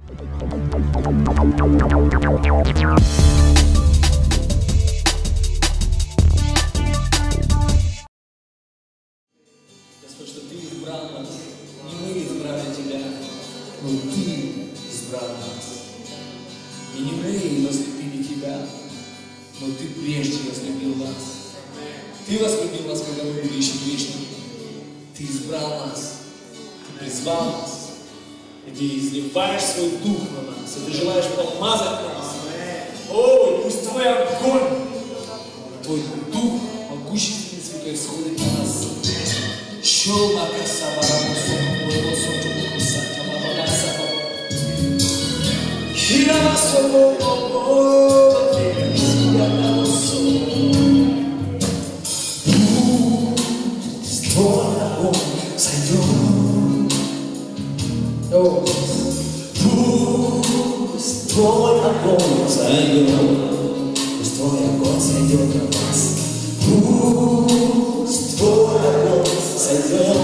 Господь, что Ты избрал нас, не мы избрали Тебя, но Ты избрал нас. И не мы возлюбили Тебя, но Ты прежде возлюбил нас. Ты возлюбил нас, когда мы были еще грешными. Ты избрал нас, Ты призвал нас, и Ты изливаешь свой дух на нас, и Ты желаешь помазать нас. О, пусть Твой огонь, Твой дух, могущественный святой, сходит на нас. Пусть Твой огонь сойдет, пусть Твой огонь сойдет на нас. Пусть Твой огонь сойдет,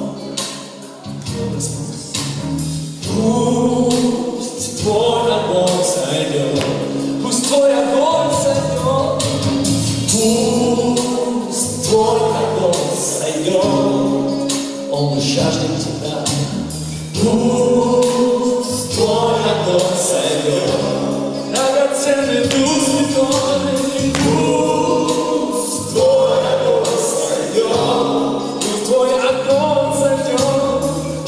пусть Твой огонь сойдет, пусть Твой огонь сойдет, пусть Твой огонь сойдет, Он жаждет Тебя. Пусть Твой огонь сойдет, драгоценный Дух Святой. Пусть Твой огонь сойдет, пусть Твой огонь сойдет,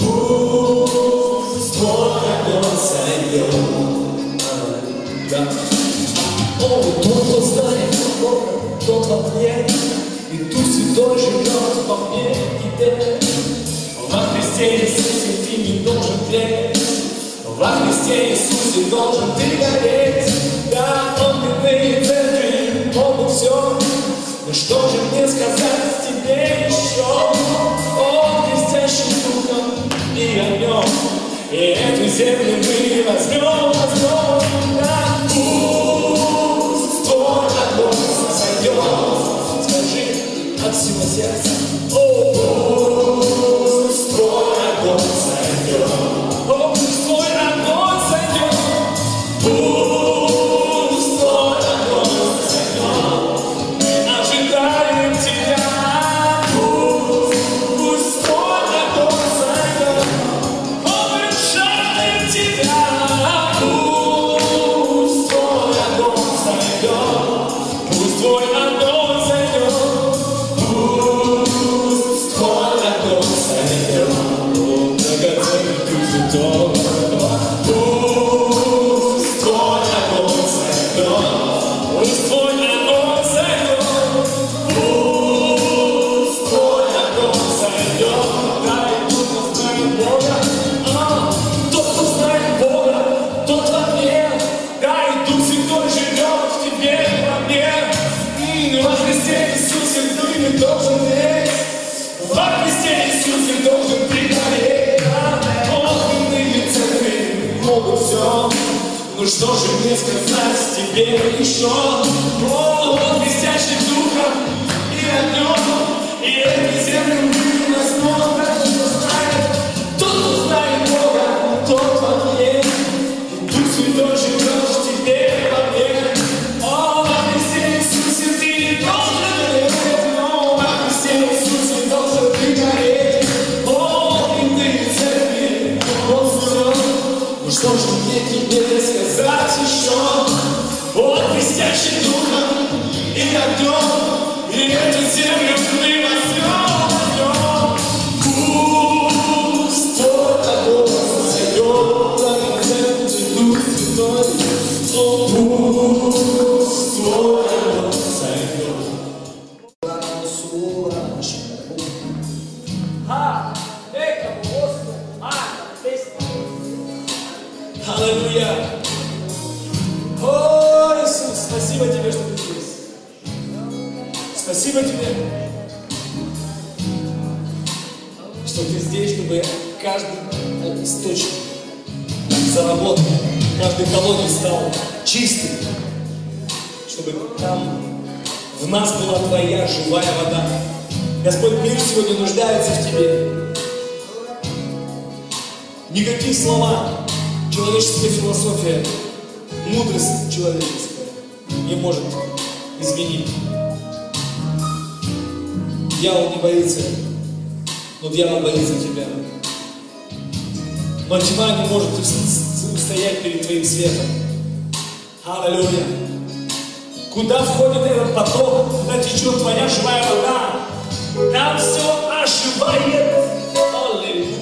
пусть Твой огонь сойдет. Да. О, тот, кто знает Бога, тот во мне, и Дух Святой живет во мне и тебе. Во Христе Иисусе ты не должен тлеть, во Христе Иисусе должен ты гореть. Да, Он бедный церкви, Он все. Но что же мне сказать тебе еще? Он блестящим духом и огнем, и эту землю мы возьмем, возьмем. Да, пусть Твой огонь сойдет, скажи от всего сердца. О, пусть Твой огонь сойдет, о, пусть Твой огонь сойдет, пусть Твой огонь сойдет. Мы ожидаем Тебя, пусть Твой огонь сойдет. О, мы жаждем Тебя, пусть Твой огонь сойдет, пусть Твой огонь сойдет. Пусть Твой огонь сойдет, о, драгоценный Дух Святой. Пусть Твой огонь сойдет, пусть Твой огонь сойдет, пусть Твой огонь сойдет. Дай тот, кто знает Бога, тот, кто знает Бога, тот во мне. Дай Дух Святой живет в тебе, во мне. Во Христе Иисусе ты не должен верить, во Христе Иисусе должен пригореть. Ох, иные церкви могут все, ну что же мне сказать тебе еще? О, Он блестящий духом и огнем, и эту землю мы возьмем. Каждый, кто знает, тот, кто знает Бога, тот во мне. И Дух Святой живет в тебе, во мне. О, во Христе Иисусе ты не должен верить, но во Христе Иисусе должен ты гореть. О, иные церкви, Он все. Ну что же мне тебе сказать еще? Он блестящий духом и огнем, и эту землю мы возьмем, возьмем. Пусть Твой огонь сойдет, драгоценный Дух Святой. О, пусть Твой огонь сойдет. Аллилуйя! О, Иисус, спасибо Тебе, что Ты здесь. Спасибо Тебе, что Ты здесь, чтобы каждый источник заработал, каждый колодец стал чистым, чтобы там в нас была Твоя живая вода. Господь, мир сегодня нуждается в Тебе. Никакие слова Человеческая философия, мудрость человеческая не может изменить. Дьявол не боится, но дьявол боится тебя. Но тьма не может устоять перед твоим светом. Аллилуйя! Куда входит этот поток, куда течет твоя живая вода, там все оживает. Аллилуйя!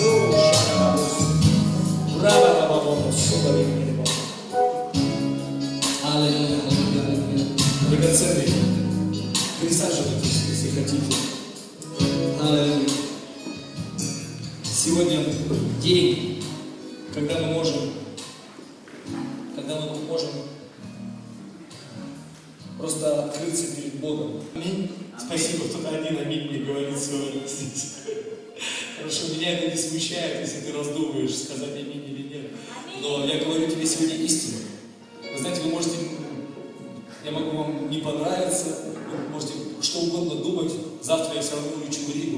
Аллилуйя! Драгоценные, присаживайтесь, если хотите. Аллилуйя! Сегодня день, когда мы можем просто открыться перед Богом. Аминь. Спасибо, кто-то один аминь мне говорит сегодня здесь. Хорошо, меня это не смущает, если ты раздумываешь, сказать аминь или нет. Но я говорю тебе сегодня истину. Вы знаете, вы можете, я могу вам не понравиться, вы можете что угодно думать, завтра я все равно улечу в Ригу.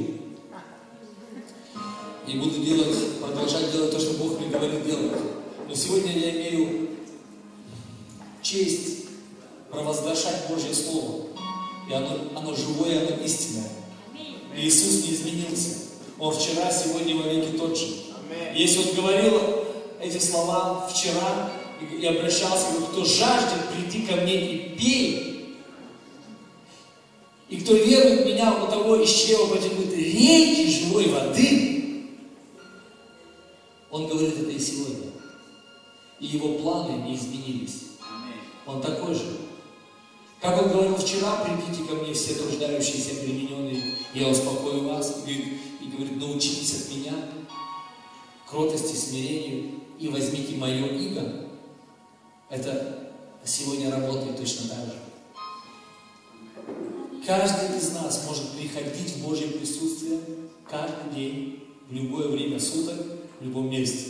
И буду продолжать делать то, что Бог мне говорит делать. Но сегодня я имею честь провозглашать Божье Слово. И оно живое, оно истинное. И Иисус не изменился. Он вчера, сегодня и вовеки тот же. Если Он говорил эти слова вчера и обращался, говорит, кто жаждет, приди ко мне и пей. И кто верует в меня, у того из чрева потекут реки живой воды. Он говорит это и сегодня. И Его планы не изменились. Он такой же. Как Он говорил вчера, придите ко мне все труждающиеся и обремененные, я успокою вас. И говорит, научитесь от меня кротости, смирению, и возьмите мое иго. Это сегодня работает точно так же. Каждый из нас может приходить в Божье присутствие каждый день, в любое время суток, в любом месте.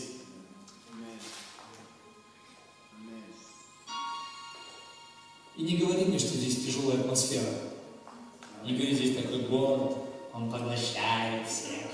И не говори мне, что здесь тяжелая атмосфера. Не говори, здесь такой город, он поглощает всех.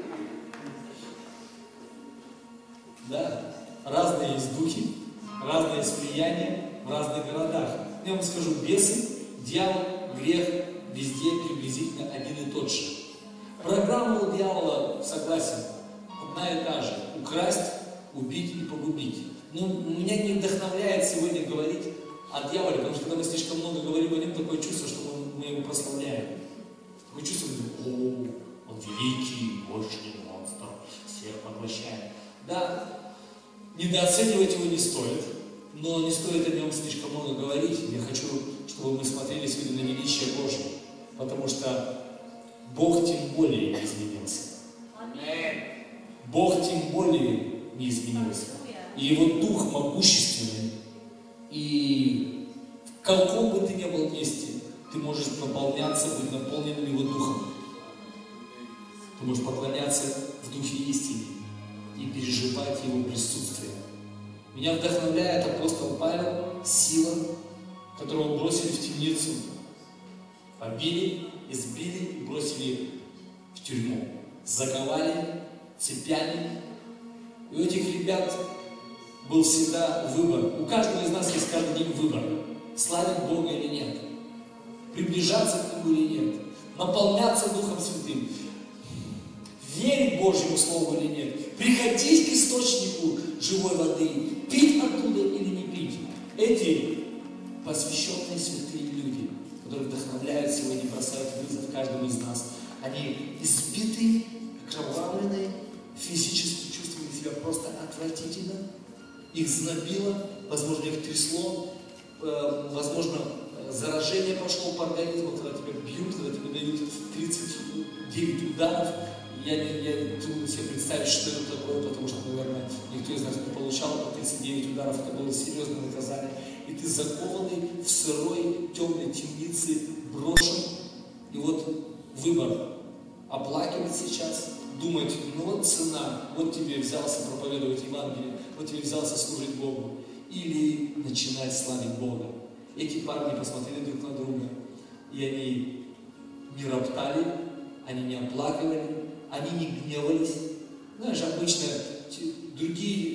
Да, разные есть духи, разные есть влияния в разных городах. Я вам скажу, бесы, дьявол, грех везде приблизительно один и тот же. Программа у дьявола, согласен, одна и та же. Украсть, убить и погубить. Но меня не вдохновляет сегодня говорить о дьяволе, потому что когда мы слишком много говорим о нем, такое чувство, что мы его прославляем. Такое чувство, что он великий, мощный монстр, всех поглощает. Да, недооценивать его не стоит, но не стоит о нем слишком много говорить. Я хочу, чтобы мы смотрели сегодня на величие Божье, потому что Бог тем более не изменился. Бог тем более не изменился. И Его Дух могущественный. И в каком бы ты ни был месте, ты можешь наполняться, быть наполненным Его Духом. Ты можешь поклоняться в Духе истине и переживать Его присутствие. Меня вдохновляет апостол Павел, сила, которого бросили в темницу, побили, избили и бросили в тюрьму. Заковали цепями. И у этих ребят был всегда выбор. У каждого из нас есть каждый день выбор. Славить Бога или нет. Приближаться к Нему или нет. Наполняться Духом Святым. Верить Божьему Слову или нет. Приходить к источнику живой воды. Пить оттуда или не пить. Эти посвященные святые люди, которые вдохновляют сегодня, бросают вызов каждому из нас. Они избитые, окровавленные, физически чувствуют себя просто отвратительно. Их знобило, возможно, их трясло, возможно, заражение пошло по организму, когда тебя бьют, когда тебе дают 39 ударов. Я трудно себе представить, что это такое, потому что, наверное, никто из нас не получал по 39 ударов, это было серьезное наказание. И ты закованный в сырой, темной темнице, брошен. И вот выбор: оплакивать сейчас, думать, ну вот цена, вот тебе взялся проповедовать Евангелие, вот тебе взялся служить Богу, или начинать славить Бога. Эти парни посмотрели друг на друга, и они не роптали, они не оплакивали, они не гневались. Знаешь, обычно другие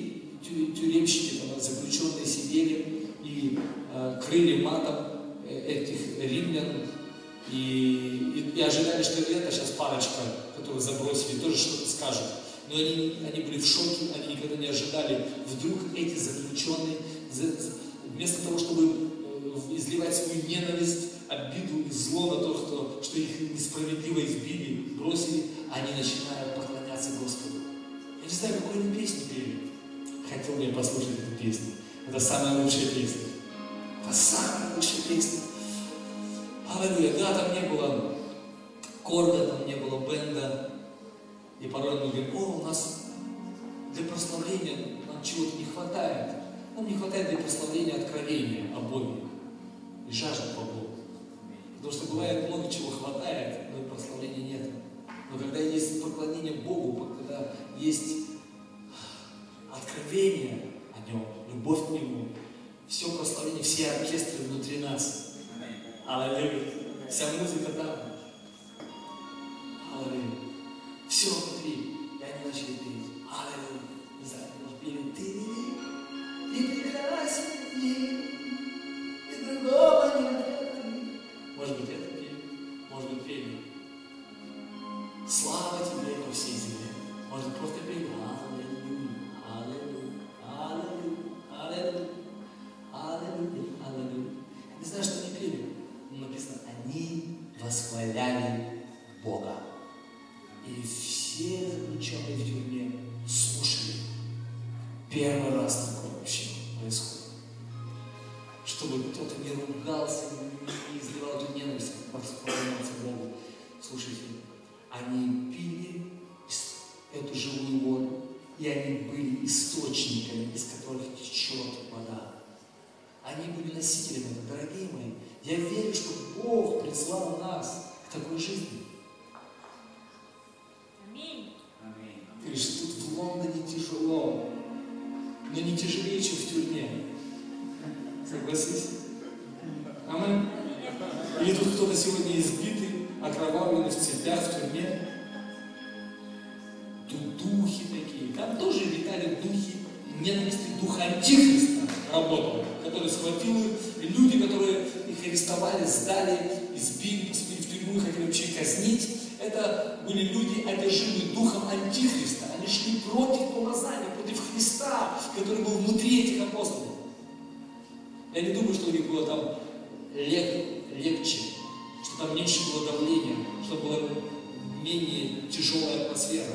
тюремщики, там, заключенные сидели и крыли матом этих римлян, и ожидали, что это сейчас парочка, которых забросили, тоже что-то скажут. Но они были в шоке, они никогда не ожидали. Вдруг эти заключенные, вместо того, чтобы изливать свою ненависть, обиду и зло на то, что их несправедливо избили, бросили, они начинают поклоняться Господу. Я не знаю, какую они песню пели. Хотел бы я послушать эту песню. Это самая лучшая песня. Это самая лучшая песня. Аллилуйя. Да, там не было корда, там не было бенда. И порой мы говорим: о, у нас для прославления нам чего-то не хватает. Нам не хватает для прославления откровения о Боге и жажды по Богу. Потому что бывает, много чего хватает, но и прославления нет. Но когда есть поклонение Богу, когда есть откровение о Нем, любовь к Нему, все прославление, все оркестры внутри нас. Аллилуйя. Вся музыка там. Аллилуйя. Все внутри. И они начали петь. Аллилуйя. Не знаю, может, пели: ты прекрасен в мире, и другого нет. Может быть, это пели. Может быть, пели: слава тебе по всей земле. Может быть, просто пели: аллилуйя, аллилуйя, аллилуйя, аллилуйя, аллилуйя. Не знаю, что они пели. Но написано: они восхваляли Бога. И все заключенные в тюрьме слушали. Первый раз такое вообще происходит. Чтобы кто-то не ругался, не изливал эту ненависть, поклонялся Богу. Слушайте, они пили эту живую воду, и они были источниками, из которых течет вода. Они были носителями этого. Дорогие мои, я верю, что Бог призвал нас к такой жизни. Аминь. Ты говоришь, тут в Лондоне тяжело, но не тяжелее, чем в тюрьме. Согласись? Аминь. Или тут кто-то сегодня избитый, окровавленный в цепях в тюрьме. Тут духи такие. Там тоже витали духи ненависти, дух антихриста работал, который схватил их. И люди, которые их арестовали, сдали, избили, посадили в тюрьму и хотели вообще казнить, это были люди, одержимые духом антихриста. Они шли против помазания, против Христа, который был внутри этих апостолов. Я не думаю, что у них было там легче, что там меньше было давления, что была менее тяжелая атмосфера.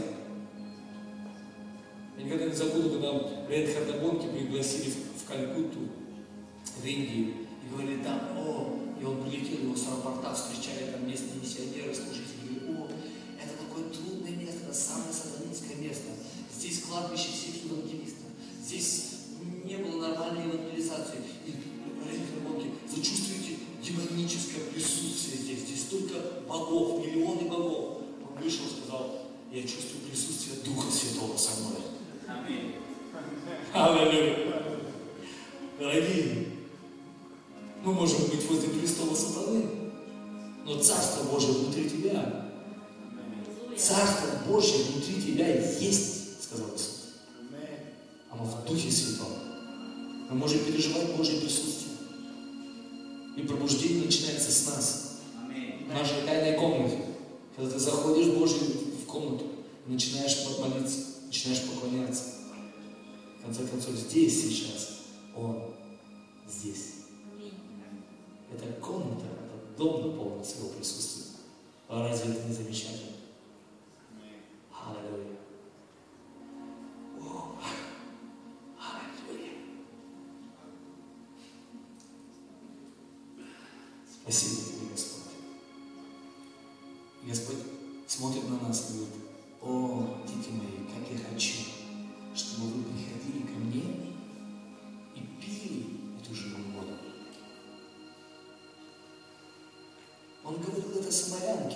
Я никогда не забуду, когда Рейнхарда Бонке пригласили в Калькутту, в Индию, и говорили там: о, и он прилетел, его с аэропорта встречали там местные миссионеры, служители, говорили: о, это такое трудное место, это самое сатанинское место, здесь кладбище всех евангелистов, здесь не было нормальной евангелизации. И Рейнхард Бонке: вы чувствуете демоническое присутствие здесь, здесь столько богов, миллионы богов. Он вышел и сказал: я чувствую присутствие Духа Святого со мной. Аминь. Аллилуйя. Дорогие, мы можем быть возле престола сатаны, но Царство Божие внутри тебя. Царство Божье внутри тебя есть, сказал Иисус. Оно в Духе Святом. Мы можем переживать Божье присутствие. И пробуждение начинается с нас. В нашей тайной комнате. Когда ты заходишь в Божью в комнату, начинаешь молиться, начинаешь поклоняться. В конце концов, здесь сейчас Он. Здесь. Эта комната, этот дом наполнен своего присутствия. А разве это не замечательно? Аллилуйя. Аллилуйя. Спасибо тебе, Господь. Господь смотрит на нас и говорит: о, дети мои, как я хочу, чтобы вы приходили ко мне и пили эту живую воду. Он говорил это самарянке.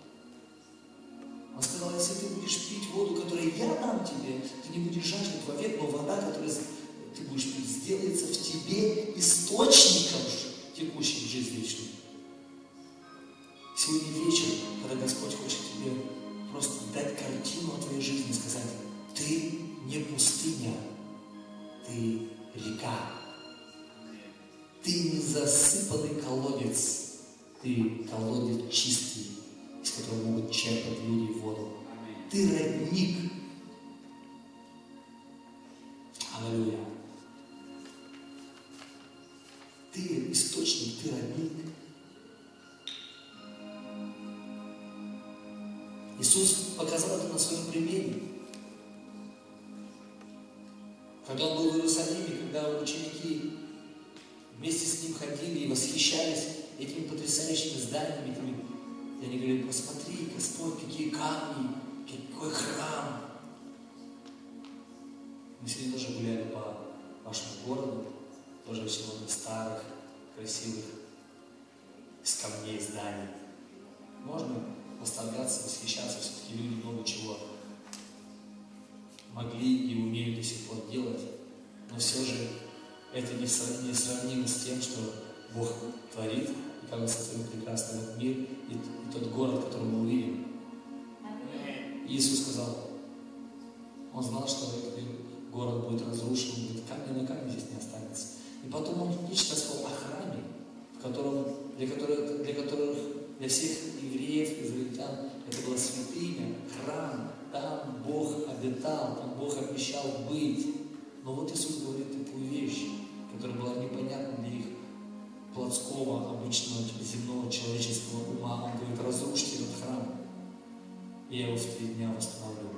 Он сказал: если ты будешь пить воду, которую я дам тебе, ты не будешь жаждать вовек, но вода, которую ты будешь пить, сделается в тебе источником, текущим в жизнь вечную. Сегодня вечер, когда Господь хочет тебе просто дать картину о твоей жизни и сказать: ты не пустыня, река. Ты не засыпанный колодец, ты колодец чистый, из которого могут черпать люди воду. Ты родник. Аллилуйя. Ты источник, ты родник. Иисус показал это на своем примере. Когда Он был в Иерусалиме, когда ученики вместе с Ним ходили и восхищались этими потрясающими зданиями, и они говорили: посмотри, Господь, какие камни, какой храм. Мы сегодня тоже гуляли по вашему городу, тоже сегодня старых, красивых, из камней зданий. Можно восторгаться, восхищаться, все-таки люди много чего могли и умеют до сих пор делать, но все же это не сравнимо с тем, что Бог творит, и как Он сотворил прекрасный этот мир, и тот город, который мы увидим. И Иисус сказал, Он знал, что этот город будет разрушен, камня на камне здесь не останется. И потом Он нечто сказал о храме, в котором, для всех евреев, израильтян, это была святыня, храм, там Бог обитал, там Бог обещал быть. Но вот Иисус говорит такую вещь, которая была непонятна для их плотского, обычного, земного, человеческого ума. Он говорит: разрушьте этот храм, и я его в 3 дня восстановлю.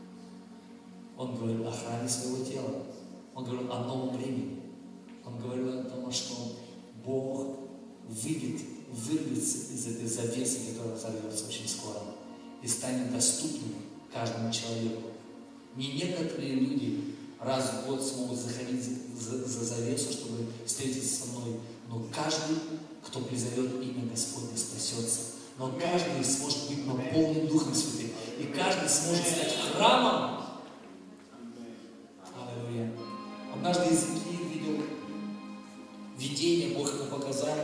Он говорил о храме своего тела. Он говорил о новом времени. Он говорил о том, что Бог вырвется из этой завесы, которая разорвется очень скоро, и станет доступным каждому человеку. Не некоторые люди раз в год смогут заходить за завесу, чтобы встретиться со мной, но каждый, кто призовет имя Господне, спасется. Но каждый сможет быть наполнен Духом Святым, и каждый сможет стать храмом. Аллилуйя. Однажды Иезекииль видел видение, Бог ему показал,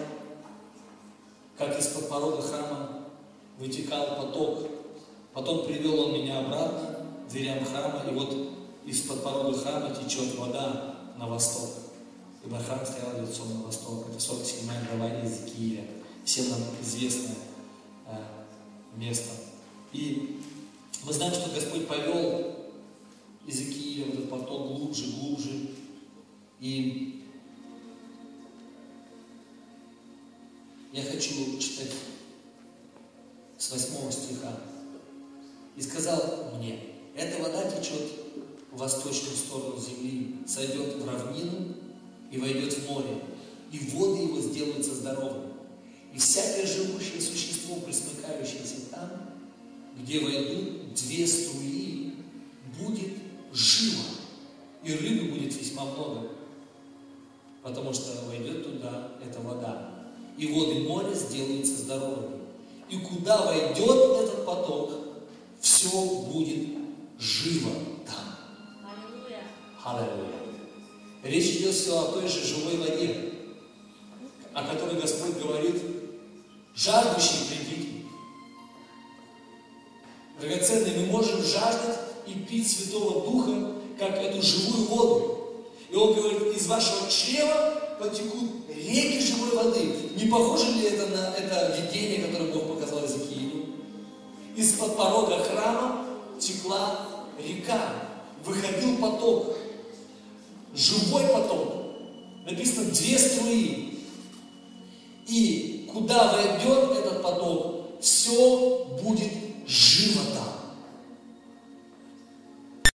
как из-под порога храма вытекал поток. Потом привел он меня обратно к дверям храма, и вот из-под порога храма течет вода на восток. Ибо храм стоял лицом на восток. Это 47-я глава Иезекииля. Всем нам известное место. И мы знаем, что Господь повел Иезекииля в этот поток глубже, глубже. И я хочу читать с 8 стиха. «И сказал мне: эта вода течет в восточную сторону земли, сойдет в равнину и войдет в море, и воды его сделаются здоровыми. И всякое живущее существо, пресмыкающееся там, где войдут 2 струи, будет живо, и рыбы будет весьма много, потому что войдет туда эта вода. И воды моря сделаются здоровыми. И куда войдет этот поток, все будет живо там». Аллилуйя. Аллилуйя. Речь идет все о той же живой воде, о которой Господь говорит: жаждущие, придите. Драгоценные, мы можем жаждать и пить Святого Духа, как эту живую воду. И Он говорит: из вашего чрева потекут реки живой воды. Не похоже ли это на это видение, которое Бог показал Иезекиилю? Из-под порога храма текла река, выходил поток, живой поток. Написано 2 струи. И куда войдет этот поток, все будет